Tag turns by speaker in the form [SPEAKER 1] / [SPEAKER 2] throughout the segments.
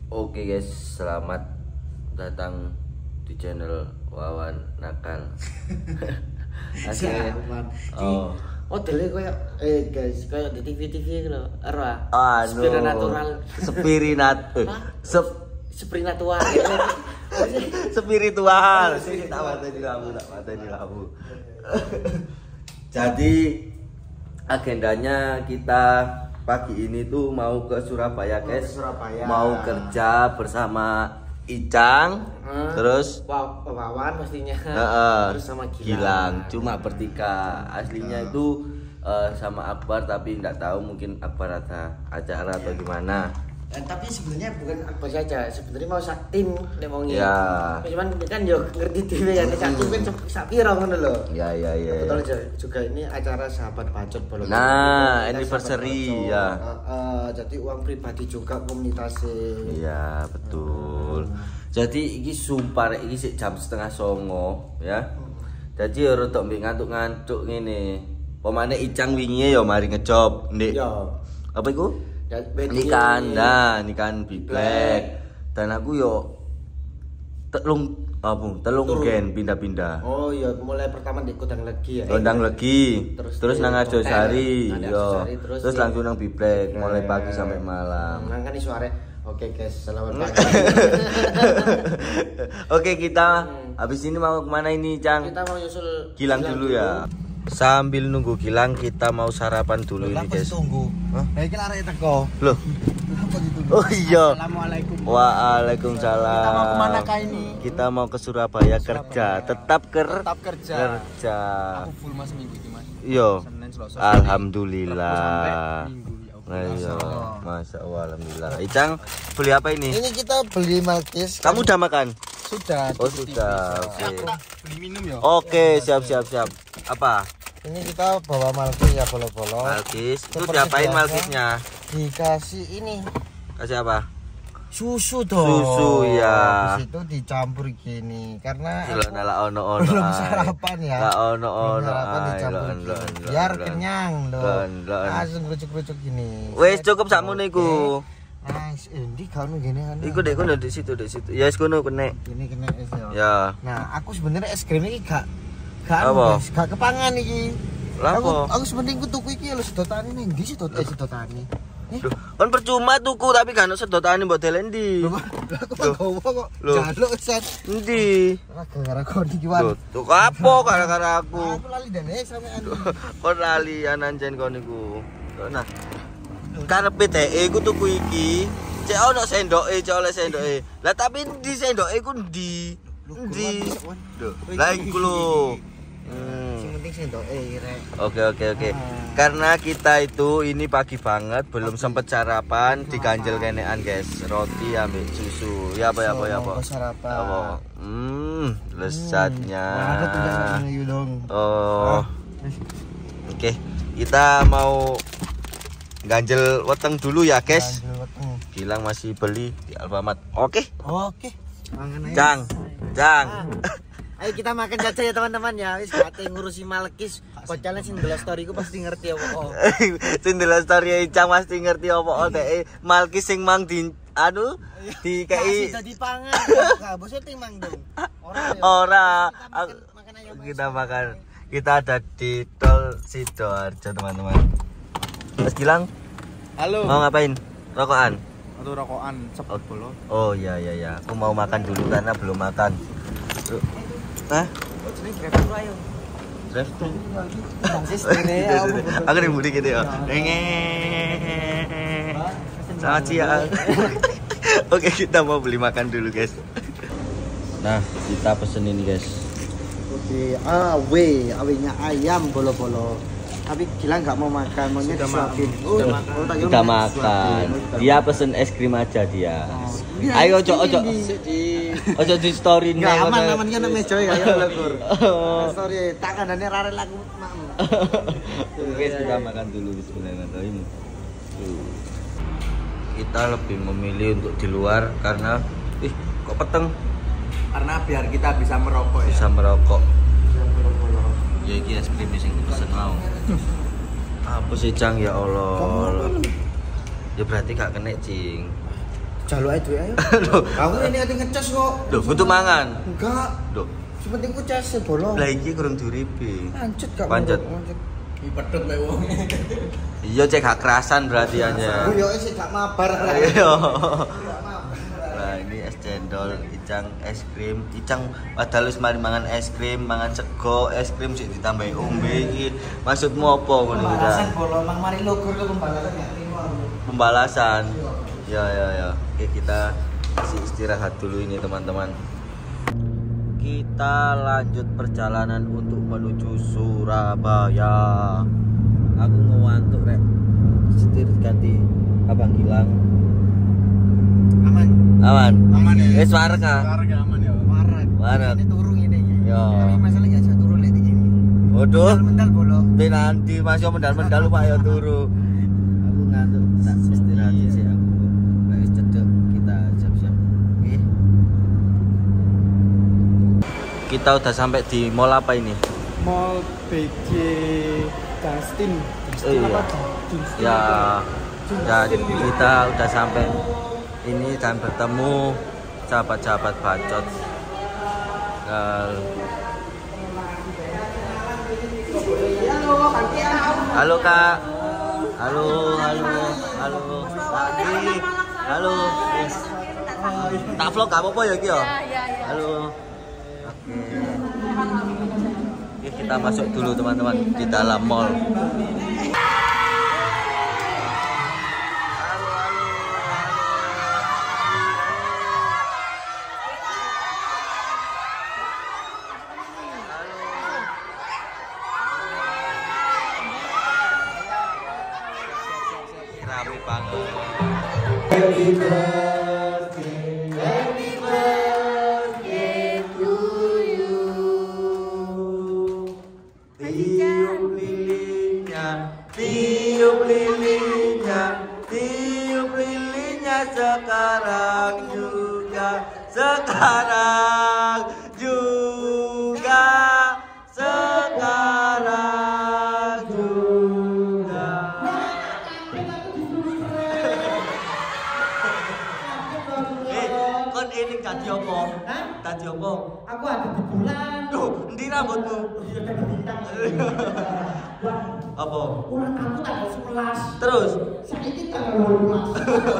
[SPEAKER 1] Oke guys, selamat datang di channel Wawan Nakal. Akhirnya,
[SPEAKER 2] modelnya kayak guys, kayak di TV lho, ero
[SPEAKER 1] spiritual. Spiritual. Tak mateni lampu. Jadi agendanya kita pagi ini tuh mau ke Surabaya guys. Mau kerja bersama Icang, terus
[SPEAKER 2] Wawan pastinya, terus sama
[SPEAKER 1] Gilang. Cuma bertiga. Aslinya itu sama Akbar, tapi nggak tahu mungkin Akbar ada acara atau gimana.
[SPEAKER 2] Tapi sebenarnya bukan Akbar saja, sebenarnya mau sak tim nek wong iki.
[SPEAKER 1] Ya.
[SPEAKER 2] Cuman kan yo ngerti dhewe ya nek sak tim kan sak piro ngono lho.
[SPEAKER 1] Ya.
[SPEAKER 2] Betul juga ini acara sahabat bacot bolong.
[SPEAKER 1] Nah, anniversary ya.
[SPEAKER 2] Jadi uang pribadi juga komunitasnya.
[SPEAKER 1] Iya, betul. Jadi iki sumpah iki sik jam 8:30 ya. Jadi ora tok mbek ngantuk-ngantuk ngene. Pemane Icang wingi ya mari ngejob, Ndik.
[SPEAKER 2] Yo.
[SPEAKER 1] Apa iku? Nikahan Biblek. Dan aku yo telung gen pindah-pindah.
[SPEAKER 2] Oh iya, mulai pertama di Kondang Legi ya.
[SPEAKER 1] Kondang Legi, terus nang Arjosari, yo. Terus
[SPEAKER 2] di...
[SPEAKER 1] langsung nang Biblek mulai pagi sampai malam.
[SPEAKER 2] Nang kan iso arek. Oke guys, selamat pagi.
[SPEAKER 1] Oke, kita habis ini mau kemana ini, Cang?
[SPEAKER 2] Kita mau nyusul
[SPEAKER 1] Gilang dulu ya. Sambil nunggu Gilang kita mau sarapan dulu ini guys.
[SPEAKER 2] Tunggu. Iki arek teko.
[SPEAKER 1] Loh. Oh iya.
[SPEAKER 2] Assalamualaikum.
[SPEAKER 1] Waalaikumsalam.
[SPEAKER 2] Kita mau kemana kah ini?
[SPEAKER 1] Kita mau ke Surabaya kerja. Tetap
[SPEAKER 2] kerja.
[SPEAKER 1] Aku
[SPEAKER 2] full mas minggu iki, Mas.
[SPEAKER 1] Iya.
[SPEAKER 2] Senin, Selasa.
[SPEAKER 1] Alhamdulillah. Iya, Masya Allah, alhamdulillah. Icang, beli apa ini?
[SPEAKER 2] Ini kita beli Malkis.
[SPEAKER 1] Kamu udah makan?
[SPEAKER 2] Sudah.
[SPEAKER 1] Oh sudah. Oke.
[SPEAKER 2] Beli minum ya.
[SPEAKER 1] Oke, siap. Apa?
[SPEAKER 2] Ini kita bawa Malkis ya, bolo-bolo.
[SPEAKER 1] Malkis. Itu diapain Malkisnya?
[SPEAKER 2] Dikasih ini.
[SPEAKER 1] Kasih apa?
[SPEAKER 2] Susu dong.
[SPEAKER 1] Susu ya.
[SPEAKER 2] Habis itu dicampur gini karena
[SPEAKER 1] ono
[SPEAKER 2] belum sarapan ya.
[SPEAKER 1] Ono.
[SPEAKER 2] Biar kenyang loh. Langsung grucuk-grucuk gini.
[SPEAKER 1] Wes cukup sakmono iku.
[SPEAKER 2] Nice. Endi kamu gini kan.
[SPEAKER 1] Iku dek kono di situ. Ya wis kono kene.
[SPEAKER 2] Ini kena es ya.
[SPEAKER 1] Ya.
[SPEAKER 2] Nah, aku sebenarnya es krim iki gak kepangan iki. Aku sebenarnya aku tuku iki lho sedotane ning ndi sedotane.
[SPEAKER 1] Loh, kan percuma tuku tapi gak ono sedotane mbok delen ndi.
[SPEAKER 2] Aku gowo kok jaluk set.
[SPEAKER 1] Endi?
[SPEAKER 2] Gara-gara kon iki wan.
[SPEAKER 1] Tuh apa gara-gara aku?
[SPEAKER 2] Aku lali dene sampean.
[SPEAKER 1] Kon lali anjen kon niku. Nah. Karepe dheke iku tuku iki. Cek ono sendoke, cek oleh sendoke. Lah tapi di sendoke iku ndi? Ndi? Lah iku lho.
[SPEAKER 2] Sing penting sendoke rek.
[SPEAKER 1] Oke. Karena kita itu ini pagi banget belum sempet sarapan, diganjel kenean guys. Roti ambil susu. Ya apa.
[SPEAKER 2] Sarapan.
[SPEAKER 1] Lezatnya.
[SPEAKER 2] Oh.
[SPEAKER 1] Oke. Kita mau ganjel weteng dulu ya guys. Gilang masih beli di Alfamart. Oke. Cang.
[SPEAKER 2] Ayo kita makan saja ya teman-teman ya. Wis kate ngurusi Malkis. Kocalnya sing ndelok story ku pasti ngerti apa.
[SPEAKER 1] Sing ndelok story Icang pasti ngerti apa dhek Malkis sing mang di kei
[SPEAKER 2] dadi pangan. Enggak bosnya timang dong.
[SPEAKER 1] Ora. Kita makan. Kita ada di Tol Sidoarjo teman-teman. Mas Gilang.
[SPEAKER 2] Halo.
[SPEAKER 1] Mau ngapain? Rokokan?
[SPEAKER 2] Atau rokokan cepet bolo.
[SPEAKER 1] Oh iya. Aku mau makan dulu karena belum makan. Hah?
[SPEAKER 2] Oh, jadi drive-thru ayo.
[SPEAKER 1] Drive-thru.
[SPEAKER 2] Aku
[SPEAKER 1] Aku ning budi gitu ya. Selamat siang. Oke, kita mau beli makan dulu, guys. Nah, kita pesen ini, guys.
[SPEAKER 2] Oke, awenya ayam bolo-bolo. Tapi Gilang nggak mau makan, maunya disuapin.
[SPEAKER 1] Udah makan. Dia pesen es krim aja dia. Ayo ojo di story nih.
[SPEAKER 2] Enggak aman kan meja ya lur. Story tanganane rare laku makmu.
[SPEAKER 1] Guys, kita makan dulu bismillahirrahmanirrahim. Kita lebih memilih untuk di luar karena kok peteng.
[SPEAKER 2] Karena biar kita bisa merokok ya.
[SPEAKER 1] Bisa merokok. Ya iki es krim sing pesen mau. Apa sih Cang ya Allah. Ya berarti gak kena cing.
[SPEAKER 2] Jaluk ae duwe ayo.
[SPEAKER 1] Loh,
[SPEAKER 2] Aku ini ati ngecas kok.
[SPEAKER 1] lho butuh mangan.
[SPEAKER 2] Enggak.
[SPEAKER 1] Loh,
[SPEAKER 2] Sepenting ku cas bolong.
[SPEAKER 1] lah iki kurang duripi.
[SPEAKER 2] Pancet gak.
[SPEAKER 1] Pancet.
[SPEAKER 3] Iki pedhot mek wong.
[SPEAKER 1] Iya cek gak kerasan berarti hanya.
[SPEAKER 2] Aku yo sik gak mabar.
[SPEAKER 1] Iya. Nah, ini es cendol, Icang es krim. Icang padahal wis mari mangan es krim, mangan sego, es krim sik ditambahi ombe iki. Maksudmu apa ngono iki?
[SPEAKER 2] Pembalasan bolong mang mari logor ke pembalasan ya.
[SPEAKER 1] Pembalasan. Ya. Oke, kita masih istirahat dulu ini teman-teman. Kita lanjut perjalanan untuk menuju Surabaya. Aku ngantuk rek. Setir ganti Abang Gilang. Aman ya. Wis warga.
[SPEAKER 3] Warga aman ya.
[SPEAKER 1] Warak.
[SPEAKER 2] Ini turun ini.
[SPEAKER 1] Ya.
[SPEAKER 2] Tapi masalahnya saya turun lagi gini.
[SPEAKER 1] Waduh.
[SPEAKER 2] Mendal bolong.
[SPEAKER 1] Nanti masih mendal-mendal lupa ya turu. Aku ngantuk. Tak istirahat sih aku. Nah, wis cedek kita siap-siap. Oke. Kita udah sampai di mall apa ini?
[SPEAKER 3] Mall BG Justin.
[SPEAKER 1] Iya. Ya, kita udah sampai ini dan bertemu sahabat-sahabat bacot. Halo Kak. Halo. Lagi. Halo. Tak vlog gak apa-apa ya iki ya? Halo. Oke, kita masuk dulu teman-teman di dalam mall. Rame banget.
[SPEAKER 2] Happy birthday to you.
[SPEAKER 1] Tiup lilinnya sekarang juga. Kon ini tadi apa? Tadi apa?
[SPEAKER 2] Aku ada di bulan.
[SPEAKER 1] Duh, endi rambutmu?
[SPEAKER 2] Iya, ada bintang.
[SPEAKER 1] Apa?
[SPEAKER 2] Ulang tahun tanggal 11.
[SPEAKER 1] Terus?
[SPEAKER 2] Saiki tanggal 12.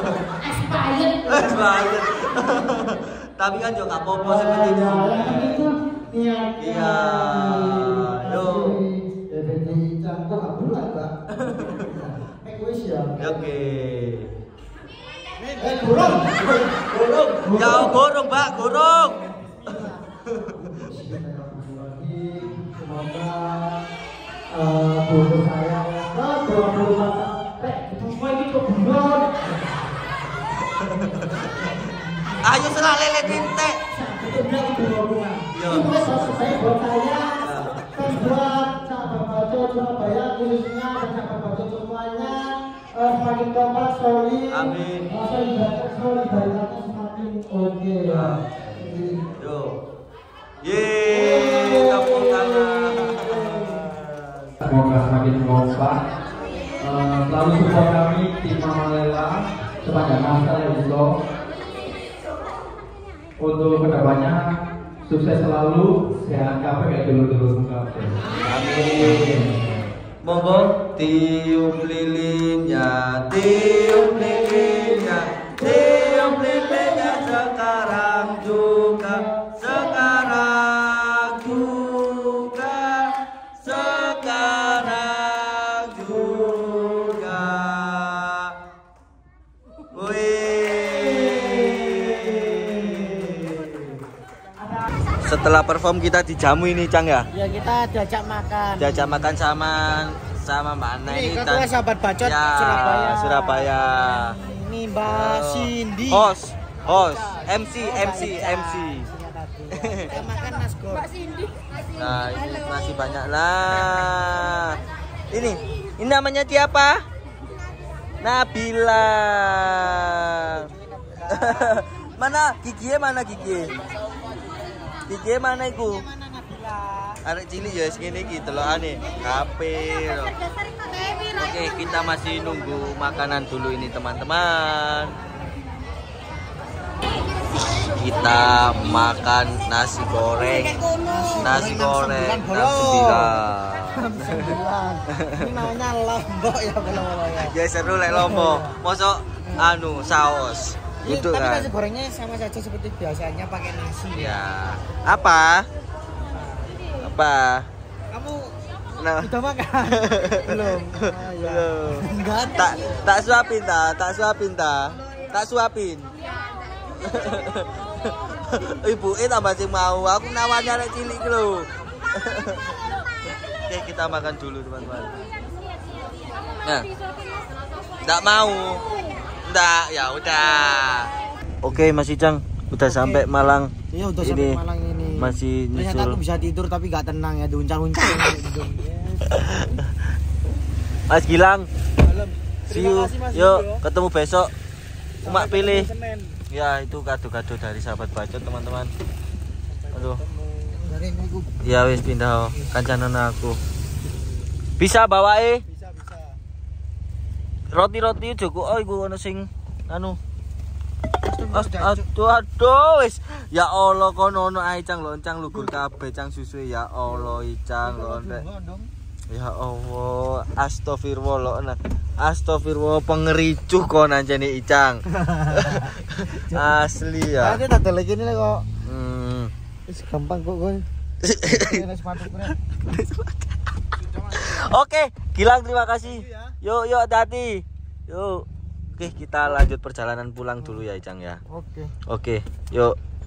[SPEAKER 1] Expired. Tapi kan juga gak apa-apa seperti itu.
[SPEAKER 2] Itu niat.
[SPEAKER 1] Iya. Yo.
[SPEAKER 2] Jadi cangkok gak bulan, Pak. Wis ya.
[SPEAKER 1] Oke.
[SPEAKER 2] Burung.
[SPEAKER 1] Ya gorong, Mbak, gorong.
[SPEAKER 2] Semoga burung saya 24 semua ini kebunuh.
[SPEAKER 1] Ayo serah lele bintek.
[SPEAKER 2] Yo. Ini saya buat saya dan buat sahabat bacot Surabaya khususnya dan sahabat bacot semuanya semakin kompak solid.
[SPEAKER 1] Amin.
[SPEAKER 2] Solidaritasnya semakin oke.
[SPEAKER 1] Yo. Yeay, tepuk tangan.
[SPEAKER 4] Semoga semakin kompak. Selalu support kami tim Mama Lela sepanjang masa ya Allah. Untuk kedepannya sukses selalu, sehat kabeh kayak dulu-dulu kabeh.
[SPEAKER 1] Amin. Monggo tiup lilinnya sekarang juga. Setelah perform kita dijamu ini Cang ya?
[SPEAKER 2] Ya kita diajak makan.
[SPEAKER 1] Diajak makan sama Mbak Ana ini
[SPEAKER 2] ketua sahabat bacot
[SPEAKER 1] ya, Surabaya.
[SPEAKER 2] Ini Mbak Cindy.
[SPEAKER 1] Host, MC.
[SPEAKER 2] Kita makan nasgor. Mbak Cindy.
[SPEAKER 1] Nah, ini masih banyak lah. Ini namanya siapa? Nabila. Mana gigi? Gigi mana iku? Arek cilik ya segini iki delokane. Kapir. Oke, kita masih nunggu makanan dulu ini teman-teman. kita makan nasi goreng. Nasi goreng jam 9.
[SPEAKER 2] Ini namanya lombok ya kalau ya.
[SPEAKER 1] Ya seru lek lombok. Mosok anu saus. Itu
[SPEAKER 2] Tapi
[SPEAKER 1] kan.
[SPEAKER 2] nasi gorengnya sama saja seperti biasanya pakai nasi.
[SPEAKER 1] Ya. Apa? Apa?
[SPEAKER 2] Kamu
[SPEAKER 1] Nah.
[SPEAKER 2] udah makan? Belum. Ah, ya.
[SPEAKER 1] Belum.
[SPEAKER 2] Enggak.
[SPEAKER 1] Tak suapin ta, tak suapin ta. Tak suapin. Ibu tambah sing mau. Aku nawarnya nek cilik ki lho. Oke, kita makan dulu teman-teman. Nah. Enggak mau. Enggak, ya udah. Oke, Mas Icang, udah sampai Malang.
[SPEAKER 2] Iya, udah
[SPEAKER 1] Ini
[SPEAKER 2] sampai Malang ini.
[SPEAKER 1] Masih
[SPEAKER 2] Ternyata
[SPEAKER 1] nyusul.
[SPEAKER 2] aku bisa tidur tapi gak tenang ya, diuncang-uncang.
[SPEAKER 1] Mas Gilang, see you.
[SPEAKER 2] kasih, Mas
[SPEAKER 1] Yuk,
[SPEAKER 2] Gilang.
[SPEAKER 1] ketemu besok. Umak pilih.
[SPEAKER 2] Senin.
[SPEAKER 1] Ya, itu kado-kado dari sahabat bacot, teman-teman. Aduh.
[SPEAKER 2] Dari ini aku
[SPEAKER 1] Ya wis pindah kancanan aku. Bisa bawae
[SPEAKER 2] bisa.
[SPEAKER 1] roti-roti Joko. Oh, iku ono sing anu.
[SPEAKER 2] Aduh.
[SPEAKER 1] Aduh wis. Ya Allah kono ono ae cang loncang lugur kabeh cang susu ya Allah icang lontek. Ya Allah, astagfirullah nah. Astagfirullah pengericuh kon anjene icang. Asli ya.
[SPEAKER 2] Tadi tak lagi ini kok. Wis gampang kok kowe. Ini sepatu keren.
[SPEAKER 1] Oke, Gilang terima kasih. Yuk hati-hati. Yuk. Oke, kita lanjut perjalanan pulang dulu ya, Icang ya.
[SPEAKER 2] Oke.
[SPEAKER 1] Oke, yuk.